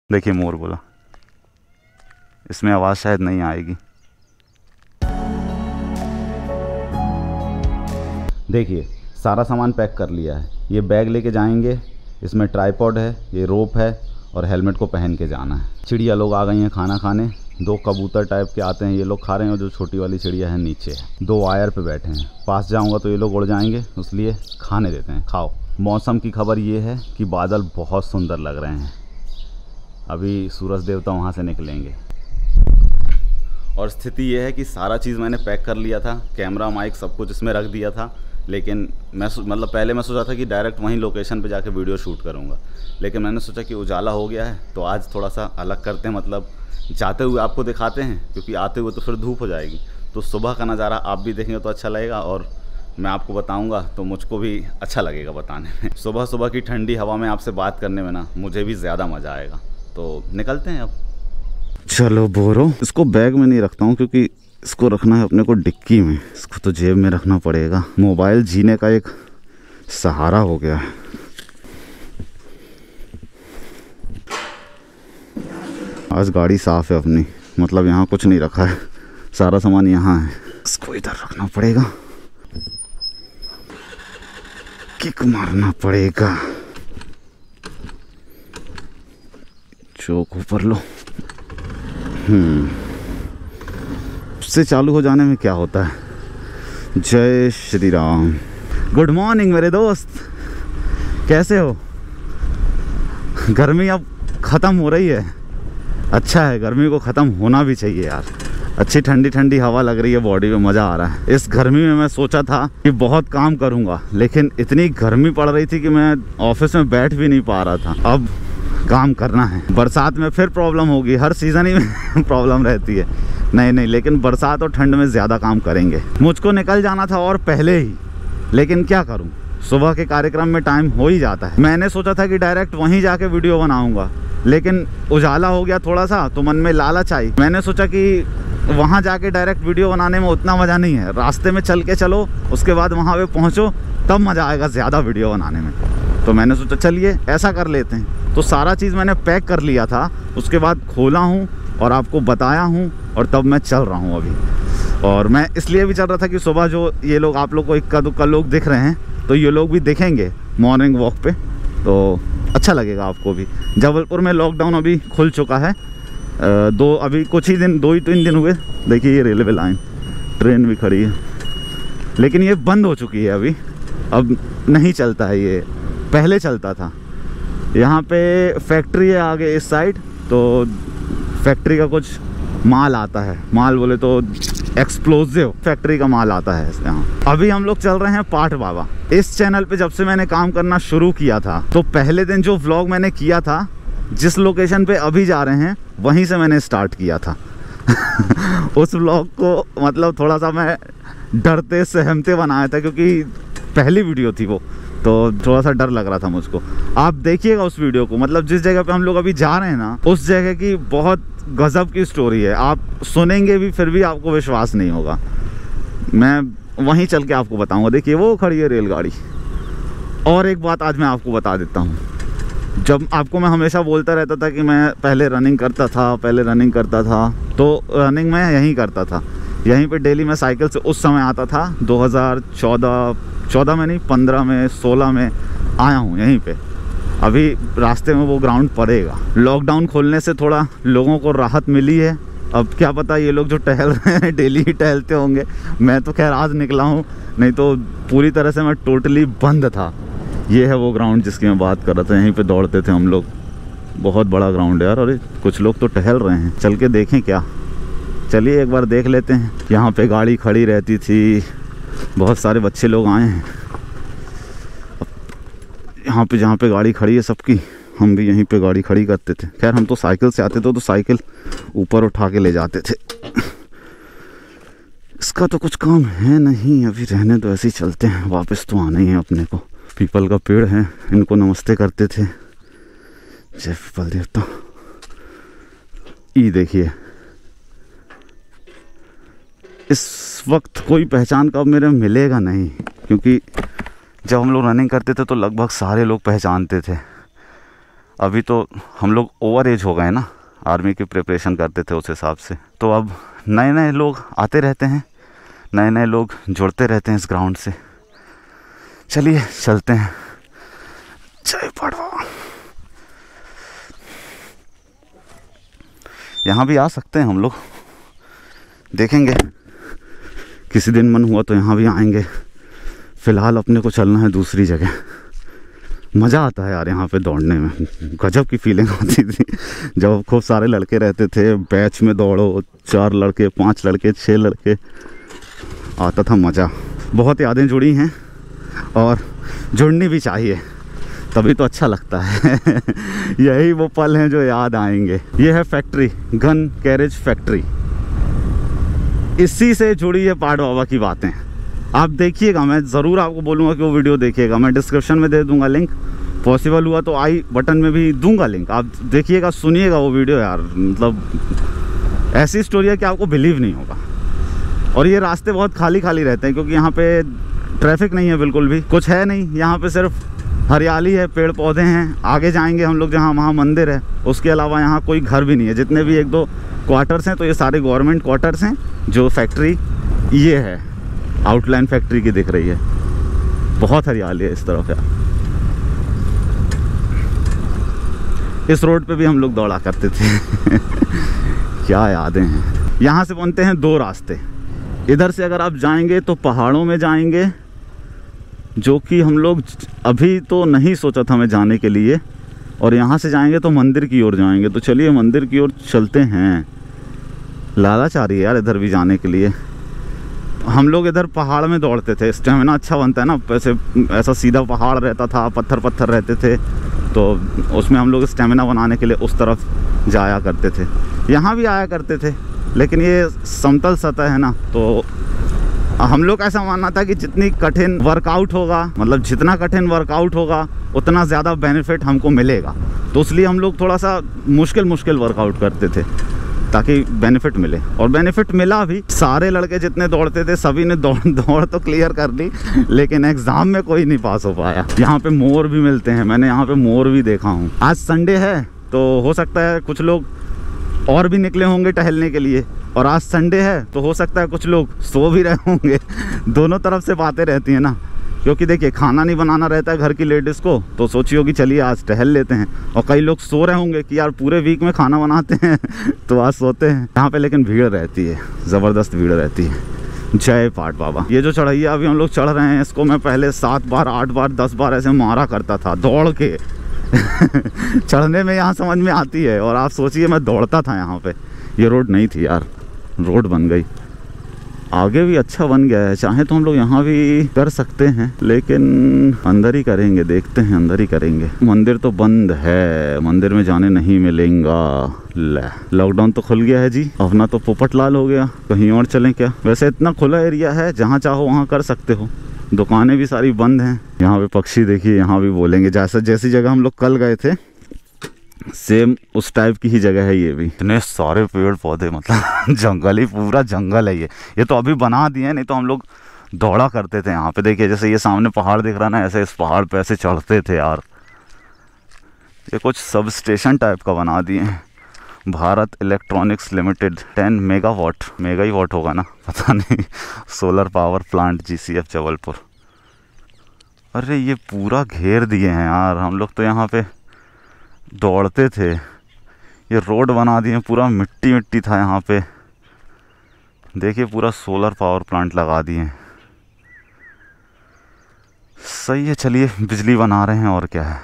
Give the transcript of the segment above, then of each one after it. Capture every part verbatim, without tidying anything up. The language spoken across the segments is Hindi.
देखिए मोर बोला, इसमें आवाज़ शायद नहीं आएगी। देखिए सारा सामान पैक कर लिया है। ये बैग लेके जाएंगे, इसमें ट्राइपॉड है, ये रोप है और हेलमेट को पहन के जाना है। चिड़िया लोग आ गई हैं खाना खाने। दो कबूतर टाइप के आते हैं, ये लोग खा रहे हैं और जो छोटी वाली चिड़िया है नीचे है। दो वायर पे बैठे हैं, पास जाऊंगा तो ये लोग उड़ जाएंगे, इसलिए खाने देते हैं, खाओ। मौसम की खबर ये है कि बादल बहुत सुंदर लग रहे हैं। अभी सूरज देवता वहाँ से निकलेंगे। और स्थिति ये है कि सारा चीज़ मैंने पैक कर लिया था, कैमरा माइक सब कुछ इसमें रख दिया था। लेकिन मैं मतलब पहले मैं सोचा था कि डायरेक्ट वहीं लोकेशन पे जाके वीडियो शूट करूँगा, लेकिन मैंने सोचा कि उजाला हो गया है तो आज थोड़ा सा अलग करते हैं, मतलब जाते हुए आपको दिखाते हैं, क्योंकि आते हुए तो फिर धूप हो जाएगी। तो सुबह का नज़ारा आप भी देखेंगे तो अच्छा लगेगा और मैं आपको बताऊंगा तो मुझको भी अच्छा लगेगा बताने में। सुबह सुबह की ठंडी हवा में आपसे बात करने में ना मुझे भी ज़्यादा मज़ा आएगा। तो निकलते हैं अब। चलो बोरो, इसको बैग में नहीं रखता हूँ क्योंकि इसको रखना है अपने को डिक्की में, इसको तो जेब में रखना पड़ेगा। मोबाइल जीने का एक सहारा हो गया है। आज गाड़ी साफ़ है अपनी, मतलब यहाँ कुछ नहीं रखा है, सारा सामान यहाँ है। इसको इधर रखना पड़ेगा, किक मारना पड़ेगा। चौक ऊपर लो। हम्म उससे चालू हो जाने में क्या होता है। जय श्री राम। गुड मॉर्निंग मेरे दोस्त, कैसे हो? गर्मी अब ख़त्म हो रही है, अच्छा है, गर्मी को ख़त्म होना भी चाहिए यार। अच्छी ठंडी ठंडी हवा लग रही है, बॉडी में मज़ा आ रहा है। इस गर्मी में मैं सोचा था कि बहुत काम करूँगा, लेकिन इतनी गर्मी पड़ रही थी कि मैं ऑफिस में बैठ भी नहीं पा रहा था। अब काम करना है। बरसात में फिर प्रॉब्लम होगी, हर सीज़न ही में प्रॉब्लम रहती है। नहीं नहीं, लेकिन बरसात और ठंड में ज़्यादा काम करेंगे। मुझको निकल जाना था और पहले ही, लेकिन क्या करूं, सुबह के कार्यक्रम में टाइम हो ही जाता है। मैंने सोचा था कि डायरेक्ट वहीं जाके वीडियो बनाऊंगा, लेकिन उजाला हो गया थोड़ा सा तो मन में लालच आई। मैंने सोचा कि वहाँ जाके डायरेक्ट वीडियो बनाने में उतना मज़ा नहीं है, रास्ते में चल के चलो, उसके बाद वहाँ पे पहुँचो, तब मज़ा आएगा ज़्यादा वीडियो बनाने में। तो मैंने सोचा चलिए ऐसा कर लेते हैं। तो सारा चीज़ मैंने पैक कर लिया था, उसके बाद खोला हूँ और आपको बताया हूँ, और तब मैं चल रहा हूँ अभी। और मैं इसलिए भी चल रहा था कि सुबह जो ये लोग आप लोग को इक्का दुक्का लोग दिख रहे हैं, तो ये लोग भी दिखेंगे मॉर्निंग वॉक पे, तो अच्छा लगेगा आपको भी। जबलपुर में लॉकडाउन अभी खुल चुका है, दो अभी कुछ ही दिन, दो ही तीन दिन हुए। देखिए ये रेलवे लाइन, ट्रेन भी खड़ी है, लेकिन ये बंद हो चुकी है अभी, अब नहीं चलता है ये, पहले चलता था। यहाँ पे फैक्ट्री है आगे इस साइड, तो फैक्ट्री का कुछ माल आता है, माल बोले तो एक्सप्लोजिव फैक्ट्री का माल आता है यहाँ। अभी हम लोग चल रहे हैं पाठ बाबा। इस चैनल पे जब से मैंने काम करना शुरू किया था, तो पहले दिन जो व्लॉग मैंने किया था, जिस लोकेशन पे अभी जा रहे हैं वहीं से मैंने स्टार्ट किया था। उस व्लॉग को मतलब थोड़ा सा मैं डरते सहमते बनाया था, क्योंकि पहली वीडियो थी वो, तो थोड़ा सा डर लग रहा था मुझको। आप देखिएगा उस वीडियो को, मतलब जिस जगह पे हम लोग अभी जा रहे हैं ना, उस जगह की बहुत गजब की स्टोरी है। आप सुनेंगे भी फिर भी आपको विश्वास नहीं होगा। मैं वहीं चल के आपको बताऊंगा। देखिए वो खड़ी है रेलगाड़ी। और एक बात आज मैं आपको बता देता हूँ, जब आपको मैं हमेशा बोलता रहता था कि मैं पहले रनिंग करता था, पहले रनिंग करता था, तो रनिंग मैं यहीं करता था, यहीं पे डेली मैं साइकिल से उस समय आता था। दो हज़ार चौदह चौदह में नहीं, पंद्रह में, सोलह में आया हूँ यहीं पे। अभी रास्ते में वो ग्राउंड पड़ेगा। लॉकडाउन खोलने से थोड़ा लोगों को राहत मिली है। अब क्या पता ये लोग जो टहल रहे हैं डेली ही टहलते होंगे। मैं तो खैर आज निकला हूँ, नहीं तो पूरी तरह से मैं टोटली बंद था। ये है वो ग्राउंड जिसकी मैं बात कर रहा था, यहीं पे दौड़ते थे हम लोग। बहुत बड़ा ग्राउंड है यार, और कुछ लोग तो टहल रहे हैं। चल के देखें क्या, चलिए एक बार देख लेते हैं। यहाँ पे गाड़ी खड़ी रहती थी, बहुत सारे बच्चे लोग आए हैं। यहाँ पे जहाँ पे गाड़ी खड़ी है सबकी, हम भी यहीं पे गाड़ी खड़ी करते थे। खैर हम तो साइकिल से आते थे, तो साइकिल ऊपर उठा के ले जाते थे। इसका तो कुछ काम है नहीं, अभी रहने तो ऐसे ही चलते हैं, वापस तो आना ही है अपने को। पीपल का पेड़ है, इनको नमस्ते करते थे। जय पीपल देवता। ये देखिए इस वक्त कोई पहचान का अब मेरे मिलेगा नहीं, क्योंकि जब हम लोग रनिंग करते थे तो लगभग सारे लोग पहचानते थे। अभी तो हम लोग ओवर एज हो गए ना, आर्मी की प्रिपरेशन करते थे उस हिसाब से, तो अब नए नए लोग आते रहते हैं, नए नए लोग जुड़ते रहते हैं इस ग्राउंड से। चलिए चलते हैं। जय पाड़वा। यहाँ भी आ सकते हैं हम लोग, देखेंगे किसी दिन मन हुआ तो यहाँ भी आएंगे। फ़िलहाल अपने को चलना है दूसरी जगह। मज़ा आता है यार यहाँ पे दौड़ने में, गजब की फीलिंग आती थी जब खूब सारे लड़के रहते थे, बैच में दौड़ो, चार लड़के, पांच लड़के, छः लड़के, आता था मज़ा। बहुत यादें जुड़ी हैं और जुड़नी भी चाहिए, तभी तो अच्छा लगता है। यही वो पल हैं जो याद आएंगे। ये है फैक्ट्री, गन कैरेज फैक्ट्री, इसी से जुड़ी है पाड़ बाबा की बातें। आप देखिएगा, मैं ज़रूर आपको बोलूँगा कि वो वीडियो देखिएगा, मैं डिस्क्रिप्शन में दे दूँगा लिंक, पॉसिबल हुआ तो आई बटन में भी दूंगा लिंक। आप देखिएगा, सुनिएगा वो वीडियो यार, मतलब ऐसी स्टोरी है कि आपको बिलीव नहीं होगा। और ये रास्ते बहुत खाली खाली रहते हैं क्योंकि यहाँ पे ट्रैफिक नहीं है, बिल्कुल भी कुछ है नहीं, यहाँ पे सिर्फ हरियाली है, पेड़ पौधे हैं। आगे जाएंगे हम लोग जहाँ, वहाँ मंदिर है, उसके अलावा यहाँ कोई घर भी नहीं है। जितने भी एक दो क्वार्टर्स हैं तो ये सारे गवर्नमेंट क्वार्टर्स हैं। जो फैक्ट्री ये है, आउटलाइन फैक्ट्री की दिख रही है, बहुत हरियाली है इस तरफ यार। इस रोड पे भी हम लोग दौड़ा करते थे। क्या यादें हैं। यहाँ से बनते हैं दो रास्ते। इधर से अगर आप जाएंगे तो पहाड़ों में जाएंगे, जो कि हम लोग अभी तो नहीं सोचा था मैं जाने के लिए, और यहाँ से जाएंगे तो मंदिर की ओर जाएंगे। तो चलिए मंदिर की ओर चलते हैं। लालच आ रही है यार इधर भी जाने के लिए। हम लोग इधर पहाड़ में दौड़ते थे, स्टेमिना अच्छा बनता है ना, ऐसे ऐसा सीधा पहाड़ रहता था, पत्थर पत्थर रहते थे, तो उसमें हम लोग स्टेमिना बनाने के लिए उस तरफ जाया करते थे। यहाँ भी आया करते थे, लेकिन ये समतल सतह है ना, तो हम लोग ऐसा मानना था कि जितनी कठिन वर्कआउट होगा, मतलब जितना कठिन वर्कआउट होगा उतना ज़्यादा बेनिफिट हमको मिलेगा। तो इसलिए हम लोग थोड़ा सा मुश्किल मुश्किल वर्कआउट करते थे ताकि बेनिफिट मिले, और बेनिफिट मिला भी। सारे लड़के जितने दौड़ते थे सभी ने दौड़ दौड़ तो क्लियर कर ली, लेकिन एग्ज़ाम में कोई नहीं पास हो पाया। यहाँ पे मोर भी मिलते हैं, मैंने यहाँ पे मोर भी देखा हूँ। आज संडे है तो हो सकता है कुछ लोग और भी निकले होंगे टहलने के लिए, और आज संडे है तो हो सकता है कुछ लोग सो भी रहे होंगे। दोनों तरफ से बातें रहती हैं ना, क्योंकि देखिए खाना नहीं बनाना रहता है घर की लेडीज़ को, तो सोची होगी चलिए आज टहल लेते हैं। और कई लोग सो रहे होंगे कि यार पूरे वीक में खाना बनाते हैं तो आज सोते हैं। यहाँ पे लेकिन भीड़ रहती है, ज़बरदस्त भीड़ रहती है। जय पाट बाबा। ये जो चढ़ैया अभी हम लोग चढ़ रहे हैं, इसको मैं पहले सात बार आठ बार दस बार ऐसे मारा करता था दौड़ के। चढ़ने में यहाँ समझ में आती है, और आप सोचिए मैं दौड़ता था यहाँ पे। ये रोड नहीं थी यार, रोड बन गई, आगे भी अच्छा बन गया है। चाहे तो हम लोग यहाँ भी कर सकते हैं, लेकिन अंदर ही करेंगे, देखते हैं अंदर ही करेंगे। मंदिर तो बंद है, मंदिर में जाने नहीं मिलेगा। ले लॉकडाउन तो खुल गया है जी, अपना तो पोपट लाल हो गया। कहीं और चलें क्या? वैसे इतना खुला एरिया है, जहाँ चाहो वहाँ कर सकते हो। दुकानें भी सारी बंद हैं। यहाँ पे पक्षी देखिए, यहाँ भी बोलेंगे। जैसे जैसी जगह हम लोग कल गए थे, सेम उस टाइप की ही जगह है ये भी। इतने सारे पेड़ पौधे, मतलब जंगल ही, पूरा जंगल है ये। ये तो अभी बना दिए, नहीं तो हम लोग दौड़ा करते थे यहाँ पे। देखिए जैसे ये सामने पहाड़ दिख रहा है ना, ऐसे इस पहाड़ पे ऐसे चढ़ते थे यार। ये कुछ सब स्टेशन टाइप का बना दिए हैं। Bharat electronics limited, ten megawatt, mega ही वाट होगा ना, पता नहीं। Solar power plant, G C F Jabalpur. अरे ये पूरा घेर दिए हैं यार। हम लोग तो यहाँ पे दौड़ते थे, ये रोड बना दिए, पूरा मिट्टी मिट्टी था यहाँ पे। देखिए पूरा सोलर पावर प्लांट लगा दिए। सही है, चलिए बिजली बना रहे हैं और क्या है।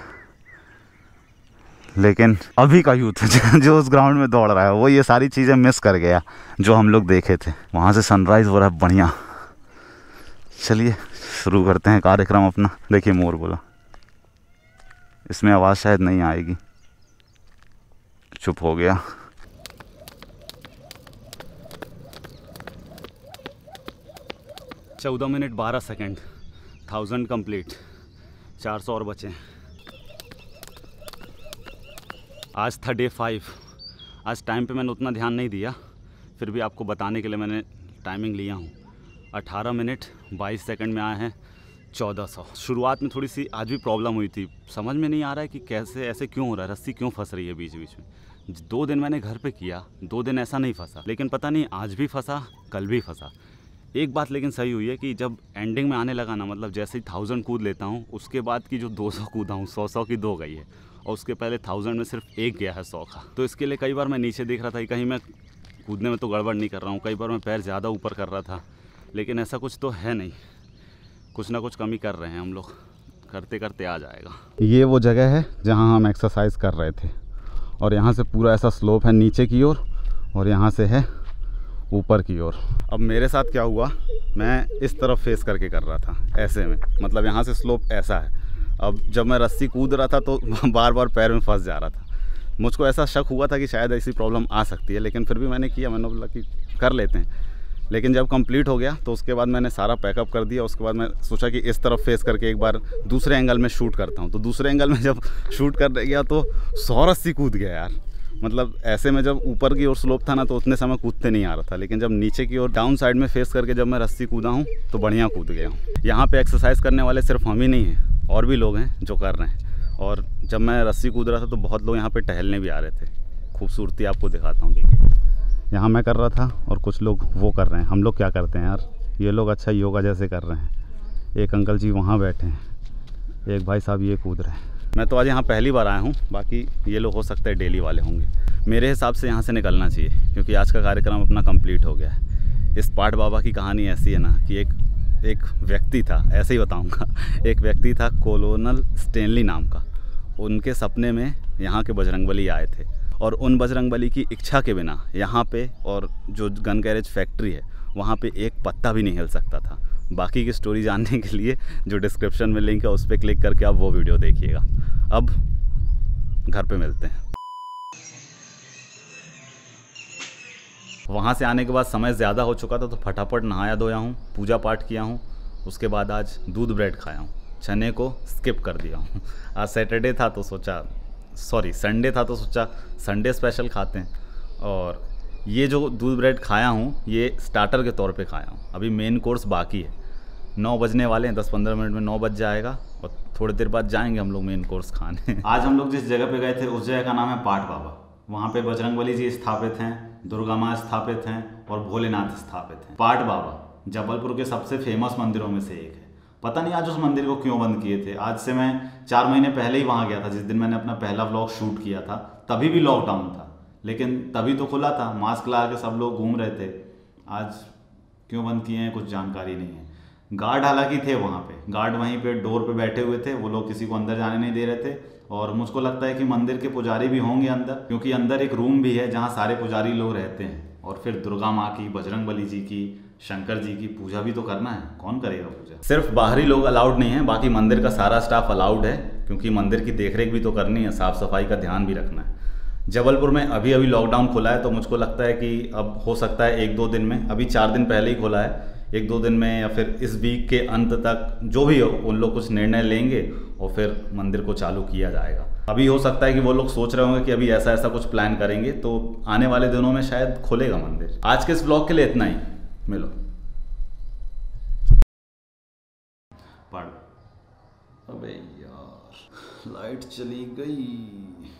लेकिन अभी का यूथ जो उस ग्राउंड में दौड़ रहा है, वो ये सारी चीज़ें मिस कर गया जो हम लोग देखे थे। वहाँ से सनराइज़ हो रहा है बढ़िया। चलिए शुरू करते हैं कार्यक्रम अपना। देखिए मोर बोला, इसमें आवाज़ शायद नहीं आएगी, चुप हो गया। चौदह मिनट बारह सेकंड, थाउजेंड कंप्लीट, चार सौ और बचे। आज था डे फाइव। आज टाइम पे मैंने उतना ध्यान नहीं दिया, फिर भी आपको बताने के लिए मैंने टाइमिंग लिया हूँ। अठारह मिनट बाईस सेकंड में आए हैं चौदह सौ। शुरुआत में थोड़ी सी आज भी प्रॉब्लम हुई थी, समझ में नहीं आ रहा है कि कैसे ऐसे क्यों हो रहा है, रस्सी क्यों फंस रही है बीच बीच में। दो दिन मैंने घर पे किया, दो दिन ऐसा नहीं फंसा, लेकिन पता नहीं आज भी फंसा, कल भी फंसा। एक बात लेकिन सही हुई है कि जब एंडिंग में आने लगा ना, मतलब जैसे ही थाउजेंड कूद लेता हूँ, उसके बाद की जो दो सौ कूदा हूँ, सौ सौ की दो गई है, और उसके पहले थाउजेंड में सिर्फ एक गया है सौ का। तो इसके लिए कई बार मैं नीचे देख रहा था कि कहीं मैं कूदने में तो गड़बड़ नहीं कर रहा हूँ, कई बार मैं पैर ज़्यादा ऊपर कर रहा था, लेकिन ऐसा कुछ तो है नहीं। कुछ ना कुछ कमी कर रहे हैं हम लोग, करते करते आ जाएगा। ये वो जगह है जहाँ हम एक्सरसाइज कर रहे थे, और यहाँ से पूरा ऐसा स्लोप है नीचे की ओर, और यहाँ से है ऊपर की ओर। अब मेरे साथ क्या हुआ, मैं इस तरफ फेस करके कर रहा था ऐसे में, मतलब यहाँ से स्लोप ऐसा है। अब जब मैं रस्सी कूद रहा था तो बार बार पैर में फंस जा रहा था। मुझको ऐसा शक हुआ था कि शायद ऐसी प्रॉब्लम आ सकती है, लेकिन फिर भी मैंने किया, मैंने बोला कि कर लेते हैं। लेकिन जब कंप्लीट हो गया तो उसके बाद मैंने सारा पैकअप कर दिया। उसके बाद मैं सोचा कि इस तरफ फेस करके एक बार दूसरे एंगल में शूट करता हूँ। तो दूसरे एंगल में जब शूट कर गया तो सौ रस्सी कूद गया यार। मतलब ऐसे में जब ऊपर की ओर स्लोप था ना, तो उतने समय कूदते नहीं आ रहा था, लेकिन जब नीचे की ओर डाउन साइड में फेस करके जब मैं रस्सी कूदा हूँ तो बढ़िया कूद गया हूँ। यहाँ पे एक्सरसाइज करने वाले सिर्फ हम ही नहीं हैं, और भी लोग हैं जो कर रहे हैं। और जब मैं रस्सी कूद रहा था तो बहुत लोग यहाँ पे टहलने भी आ रहे थे। खूबसूरती आपको दिखाता हूँ, देखिए। यहाँ मैं कर रहा था और कुछ लोग वो कर रहे हैं। हम लोग क्या करते हैं यार, ये लोग अच्छा योगा जैसे कर रहे हैं। एक अंकल जी वहाँ बैठे हैं, एक भाई साहब ये कूद रहे हैं। मैं तो आज यहाँ पहली बार आया हूँ, बाकी ये लोग हो सकता है डेली वाले होंगे। मेरे हिसाब से यहाँ से निकलना चाहिए, क्योंकि आज का कार्यक्रम अपना कंप्लीट हो गया है। इस पाट बाबा की कहानी ऐसी है ना कि एक एक व्यक्ति था, ऐसे ही बताऊँगा, एक व्यक्ति था कोलोनल स्टेनली नाम का। उनके सपने में यहाँ के बजरंगबली आए थे, और उन बजरंगबली की इच्छा के बिना यहाँ पे और जो गन गैरेज फैक्ट्री है वहाँ पे एक पत्ता भी नहीं हिल सकता था। बाकी की स्टोरी जानने के लिए जो डिस्क्रिप्शन में लिंक है उस पर क्लिक करके आप वो वीडियो देखिएगा। अब घर पे मिलते हैं। वहाँ से आने के बाद समय ज़्यादा हो चुका था, तो फटाफट नहाया धोया हूँ, पूजा पाठ किया हूँ। उसके बाद आज दूध ब्रेड खाया हूँ, चने को स्किप कर दिया हूँ। आज सैटरडे था तो सोचा सॉरी संडे था तो सोचा संडे स्पेशल खाते हैं। और ये जो दूध ब्रेड खाया हूँ ये स्टार्टर के तौर पे खाया हूँ। अभी मेन कोर्स बाकी है, नौ बजने वाले हैं, दस पंद्रह मिनट में नौ बज जाएगा, और थोड़ी देर बाद जाएंगे हम लोग मेन कोर्स खाने। आज हम लोग जिस जगह पे गए थे उस जगह का नाम है पाट बाबा। वहाँ पे बजरंगबली जी स्थापित हैं, दुर्गा माँ स्थापित हैं, और भोलेनाथ स्थापित हैं। पाट बाबा जबलपुर के सबसे फेमस मंदिरों में से एक है। पता नहीं आज उस मंदिर को क्यों बंद किए थे। आज से मैं चार महीने पहले ही वहाँ गया था, जिस दिन मैंने अपना पहला व्लॉग शूट किया था। तभी भी लॉकडाउन था, लेकिन तभी तो खुला था, मास्क लगा के सब लोग घूम रहे थे। आज क्यों बंद किए हैं कुछ जानकारी नहीं है। गार्ड हालांकि थे वहाँ पे, गार्ड वहीं पे डोर पे बैठे हुए थे, वो लोग किसी को अंदर जाने नहीं दे रहे थे। और मुझको लगता है कि मंदिर के पुजारी भी होंगे अंदर, क्योंकि अंदर एक रूम भी है जहाँ सारे पुजारी लोग रहते हैं। और फिर दुर्गा माँ की, बजरंगबली जी की, शंकर जी की पूजा भी तो करना है, कौन करेगा पूजा। सिर्फ बाहरी लोग अलाउड नहीं है, बाकी मंदिर का सारा स्टाफ अलाउड है, क्योंकि मंदिर की देखरेख भी तो करनी है, साफ सफाई का ध्यान भी रखना है। जबलपुर में अभी अभी लॉकडाउन खुला है, तो मुझको लगता है कि अब हो सकता है एक दो दिन में, अभी चार दिन पहले ही खुला है, एक दो दिन में या फिर इस वीक के अंत तक जो भी हो उन लोग कुछ निर्णय लेंगे और फिर मंदिर को चालू किया जाएगा। अभी हो सकता है कि वो लोग सोच रहे होंगे कि अभी ऐसा ऐसा कुछ प्लान करेंगे, तो आने वाले दिनों में शायद खुलेगा मंदिर। आज के इस ब्लॉग के लिए इतना ही, मिलो। पढ़। अबे यार लाइट चली गई।